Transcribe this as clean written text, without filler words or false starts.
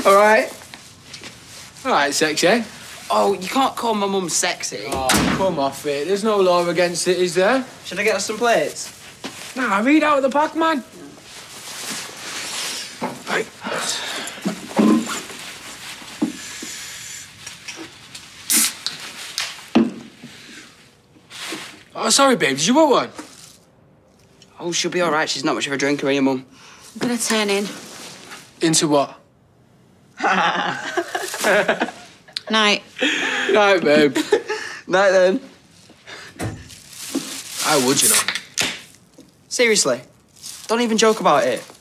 All right? All right, sexy. Oh, you can't call my mum sexy. Oh, come off it. There's no law against it, is there? Should I get us some plates? Nah, read out of the pack, man. Right. Oh, sorry, babe. Did you want one? Oh, she'll be all right. She's not much of a drinker, are you, Mum? I'm gonna turn in. Into what? Night. Night, babe. Night, then. I would, you know. Seriously, don't even joke about it.